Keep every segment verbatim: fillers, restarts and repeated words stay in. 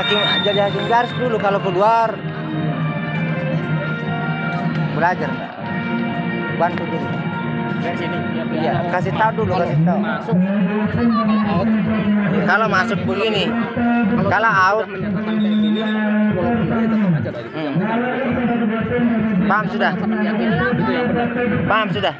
hakim jadi hakim garis dulu kalau keluar. Belajar nggak? Bantu dulu. Dari sini. Iya, kasih tahu dulu, kasih tahu. Masuk. Out. Kalau masuk begini, kalau out, Menyatakan kayak gini, walaupun dari tetap aja dari hmm. Paham sudah? itu yang benar. Paham sudah?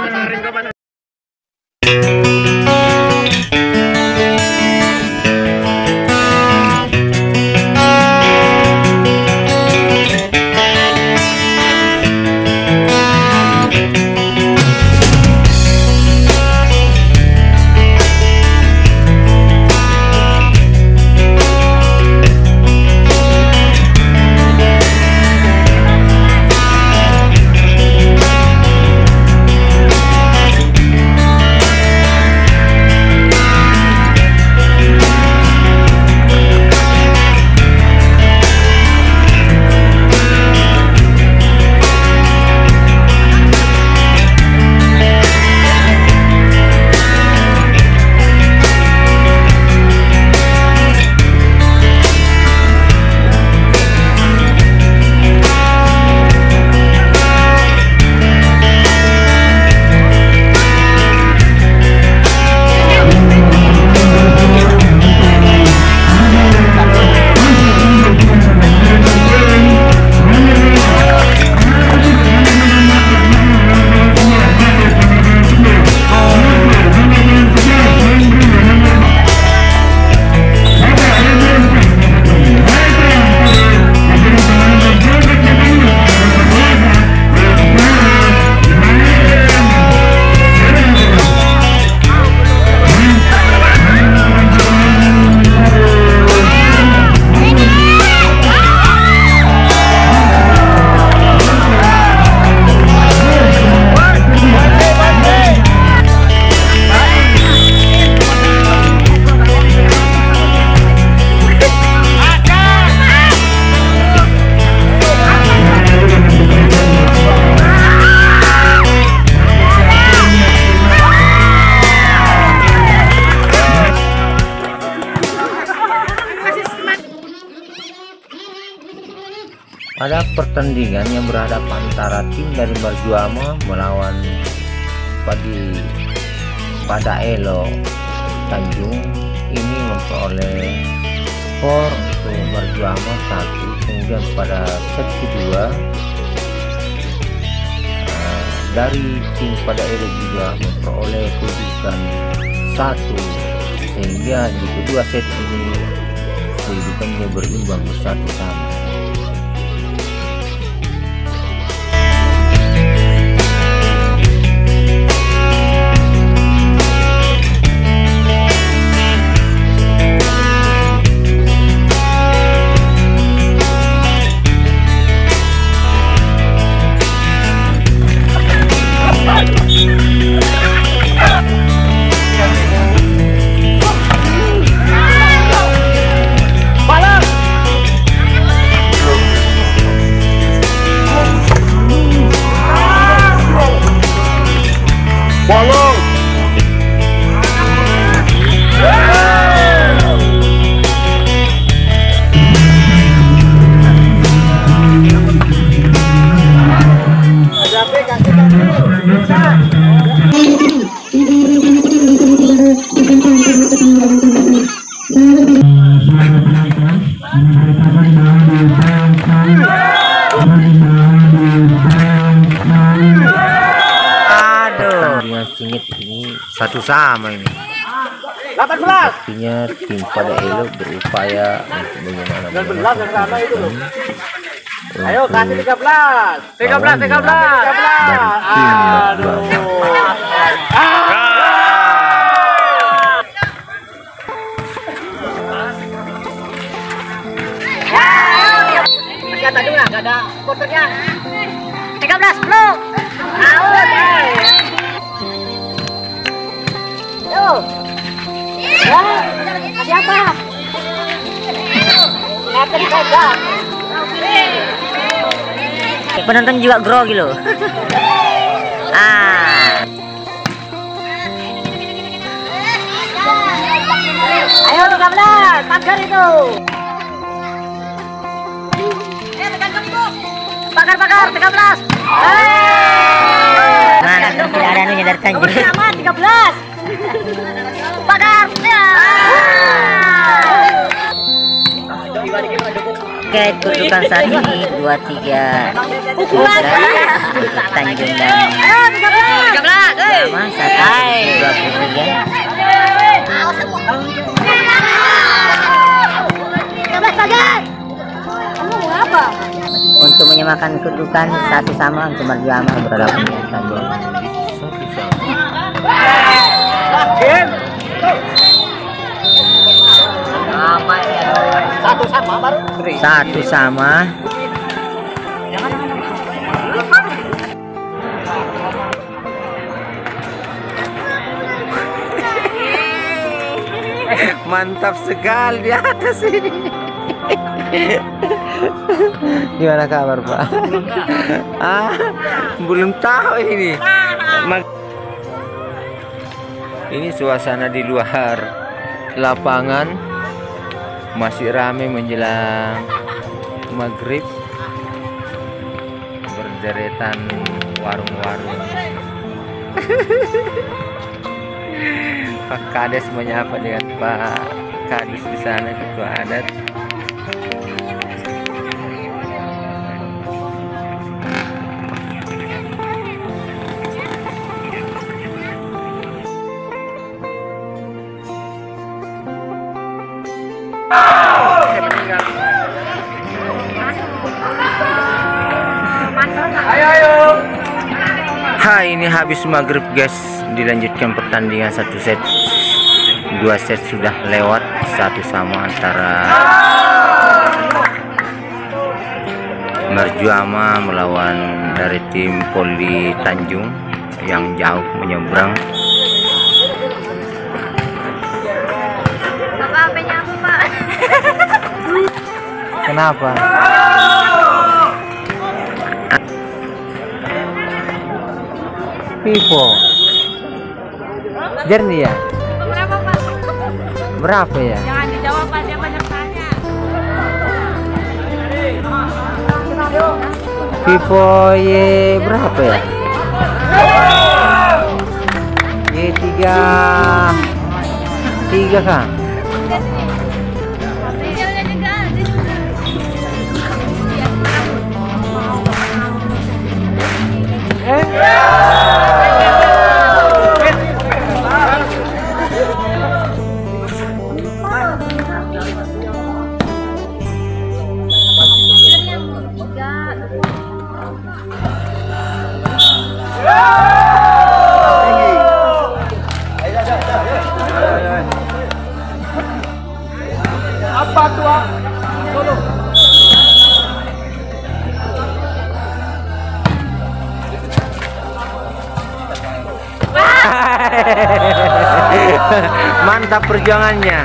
Pada pertandingan yang berhadapan antara tim dari Marjuama melawan Padi pada Elo Tanjung ini memperoleh skor untuk Marjuama satu, kemudian pada set kedua uh, dari tim pada Elo juga memperoleh kedudukan satu, sehingga di kedua set ini kedudukannya berimbang bersatu sama. Singit ini satu sama ini. delapan belas. Artinya tim pada Elo berupaya untuk bagaimana memenangkan. Ayo kasih tiga belas. tiga belas, tiga belas. Aduh. Kata dulu enggak ada porternya. tiga belas blok. Out. Yo. Ya, siapa? Lihatin saja. Penonton juga grogi loh. Ah. Ayo tiga belas, pagar itu. bakar bakar tiga belas. Mana tidak ada anunya dari Tanjung. Sama tiga belas. Bakar. Oke, kedudukan saat ini dua tiga Tanjung dan tiga belas sama satu dua puluh tiga. Untuk menyamakan kedudukan satu sama untuk Marjuama berhadapan dengan Tanjung. Satu sama baru. Satu sama. Mantap sekali di atas ini. Gimana kabar, Pak? Ah, belum tahu ini. Ini suasana di luar lapangan masih ramai menjelang maghrib, berderetan warung-warung. Pak Kades menyapa dengan Pak Kadis di sana, ketua adat. Ayo ayo. Ha, ini habis maghrib guys, dilanjutkan pertandingan satu set, dua set sudah lewat, satu sama antara Marjuama melawan dari tim Poli Tanjung yang jauh menyeberang. Bapak H P-nya aku, Pak. Kenapa? Vivo jernih ya? Berapa, Pak? Berapa ya? Jangan dijawab, Pak, dia banyak tanya. Vivo Y berapa ya? Y tiga tiga kah? Videonya juga. Apa tuh? Solo. Mantap perjuangannya.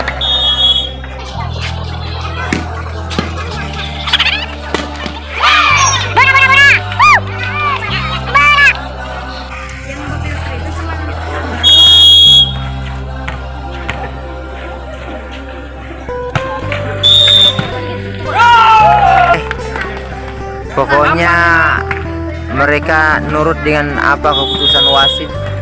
Pokoknya mereka nurut dengan apa keputusan wasit.